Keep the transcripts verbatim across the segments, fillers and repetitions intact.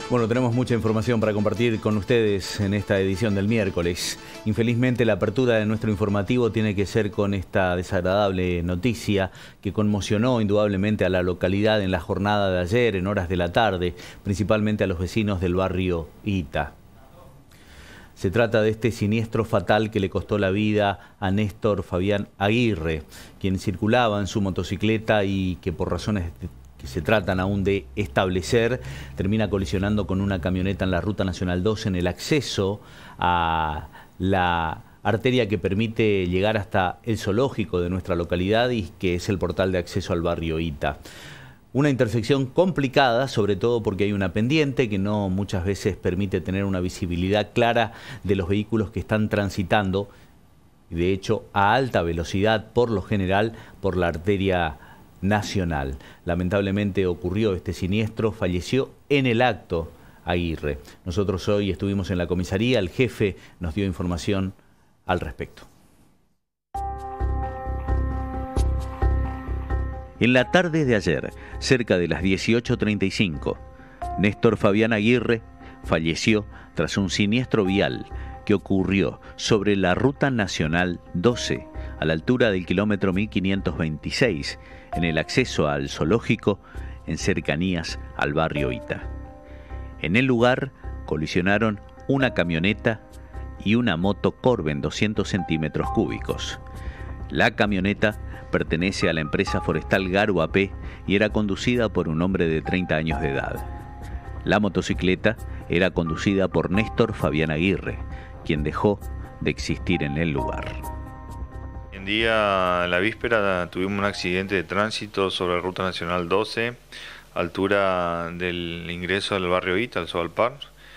Bueno, tenemos mucha información para compartir con ustedes en esta edición del miércoles. Infelizmente, la apertura de nuestro informativo tiene que ser con esta desagradable noticia que conmocionó indudablemente a la localidad en la jornada de ayer, en horas de la tarde, principalmente a los vecinos del barrio Ita. Se trata de este siniestro fatal que le costó la vida a Néstor Fabián Aguirre, quien circulaba en su motocicleta y que por razones de que se tratan aún de establecer, termina colisionando con una camioneta en la Ruta Nacional dos en el acceso a la arteria que permite llegar hasta el zoológico de nuestra localidad y que es el portal de acceso al barrio Ita. Una intersección complicada, sobre todo porque hay una pendiente que no muchas veces permite tener una visibilidad clara de los vehículos que están transitando, de hecho a alta velocidad por lo general por la arteria nacional. Lamentablemente ocurrió este siniestro, falleció en el acto Aguirre. Nosotros hoy estuvimos en la comisaría, el jefe nos dio información al respecto. En la tarde de ayer, cerca de las dieciocho treinta y cinco, Néstor Fabián Aguirre falleció tras un siniestro vial que ocurrió sobre la Ruta Nacional doce, a la altura del kilómetro mil quinientos veintiséis, en el acceso al zoológico, en cercanías al barrio Ita. En el lugar colisionaron una camioneta y una moto Corben doscientos centímetros cúbicos. La camioneta pertenece a la empresa forestal Garu A P y era conducida por un hombre de treinta años de edad. La motocicleta era conducida por Néstor Fabián Aguirre, quien dejó de existir en el lugar. En día, en la víspera, tuvimos un accidente de tránsito sobre la Ruta Nacional doce, altura del ingreso al barrio Ita, al Zoalpar,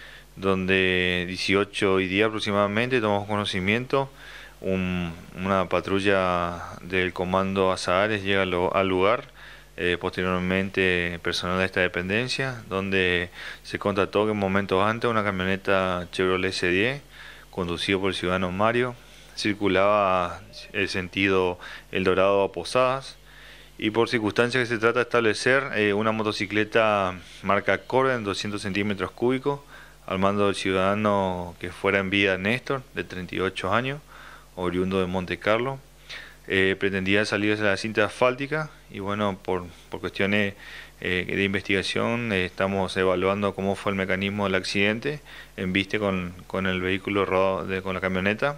donde dieciocho y diez aproximadamente tomamos conocimiento. Un, una patrulla del comando Azahares llega al, al lugar, eh, posteriormente personal de esta dependencia, donde se constató que en momentos antes una camioneta Chevrolet C diez, conducido por el ciudadano Mario, circulaba el sentido El Dorado a Posadas, y por circunstancias que se trata de establecer, eh, una motocicleta marca Corben doscientos centímetros cúbicos al mando del ciudadano que fuera en vida Néstor, de treinta y ocho años, oriundo de Monte Carlo. Eh, pretendía salir de la cinta asfáltica y bueno, por, por cuestiones eh, de investigación eh, estamos evaluando cómo fue el mecanismo del accidente en viste con, con el vehículo rodado de, con la camioneta,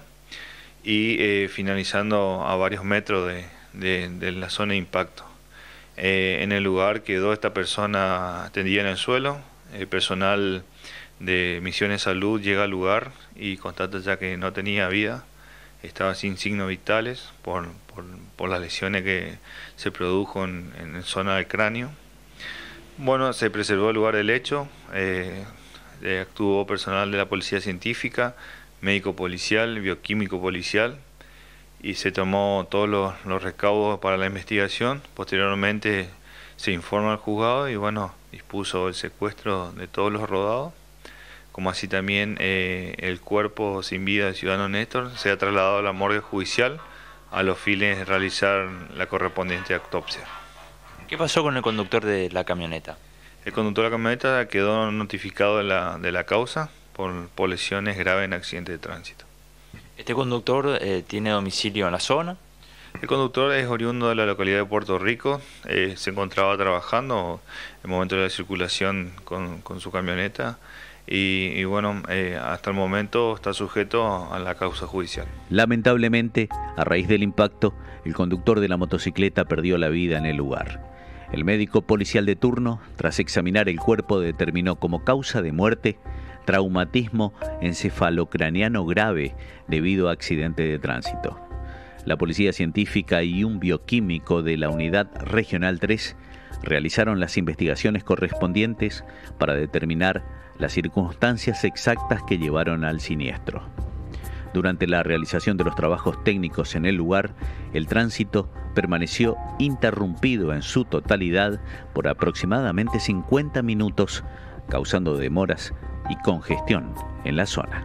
y eh, finalizando a varios metros de, de, de la zona de impacto. Eh, en el lugar quedó esta persona tendida en el suelo. El personal de Misiones Salud llega al lugar y constata ya que no tenía vida, estaba sin signos vitales por, por, por las lesiones que se produjo en, en la zona del cráneo. Bueno, se preservó el lugar del hecho, eh, eh, actuó personal de la policía científica, médico policial, bioquímico policial, y se tomó todos los, los recaudos para la investigación. Posteriormente se informa al juzgado y bueno, dispuso el secuestro de todos los rodados, como así también eh, el cuerpo sin vida del ciudadano Néstor se ha trasladado a la morgue judicial a los fines de realizar la correspondiente autopsia. ¿Qué pasó con el conductor de la camioneta? El conductor de la camioneta quedó notificado de la, de la causa por, por lesiones graves en accidente de tránsito. ¿Este conductor eh, tiene domicilio en la zona? El conductor es oriundo de la localidad de Puerto Rico, eh, se encontraba trabajando en el momento de la circulación con, con su camioneta y, y bueno, eh, hasta el momento está sujeto a la causa judicial. Lamentablemente, a raíz del impacto, el conductor de la motocicleta perdió la vida en el lugar. El médico policial de turno, tras examinar el cuerpo, determinó como causa de muerte traumatismo encefalocraniano grave debido a accidente de tránsito. La policía científica y un bioquímico de la Unidad Regional tres realizaron las investigaciones correspondientes para determinar las circunstancias exactas que llevaron al siniestro. Durante la realización de los trabajos técnicos en el lugar, el tránsito permaneció interrumpido en su totalidad por aproximadamente cincuenta minutos, causando demoras y congestión en la zona.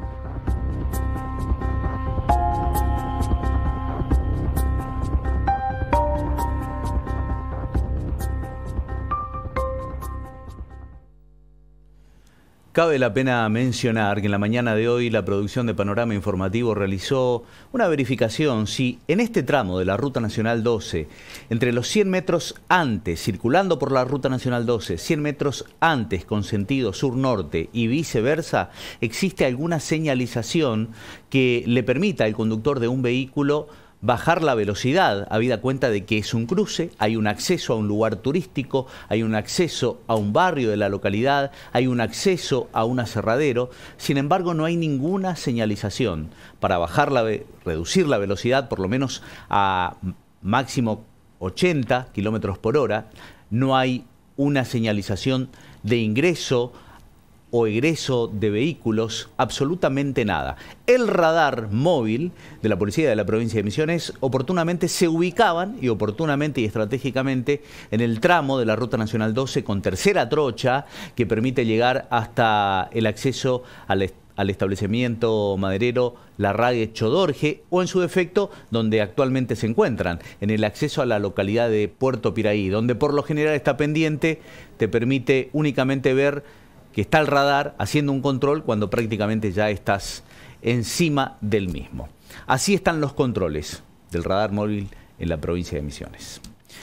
Cabe la pena mencionar que en la mañana de hoy la producción de Panorama Informativo realizó una verificación si en este tramo de la Ruta Nacional doce, entre los cien metros antes, circulando por la Ruta Nacional doce, cien metros antes con sentido sur-norte y viceversa, existe alguna señalización que le permita al conductor de un vehículo bajar la velocidad, habida cuenta de que es un cruce, hay un acceso a un lugar turístico, hay un acceso a un barrio de la localidad, hay un acceso a un aserradero. Sin embargo, no hay ninguna señalización para bajar la, reducir la velocidad, por lo menos a máximo ochenta kilómetros por hora. No hay una señalización de ingreso o egreso de vehículos, absolutamente nada. El radar móvil de la Policía de la Provincia de Misiones oportunamente se ubicaban y oportunamente y estratégicamente en el tramo de la Ruta Nacional doce con tercera trocha que permite llegar hasta el acceso al, al establecimiento maderero Larrague Chodorge, o en su defecto donde actualmente se encuentran, en el acceso a la localidad de Puerto Piraí, donde por lo general está pendiente, te permite únicamente ver que está el radar haciendo un control cuando prácticamente ya estás encima del mismo. Así están los controles del radar móvil en la provincia de Misiones.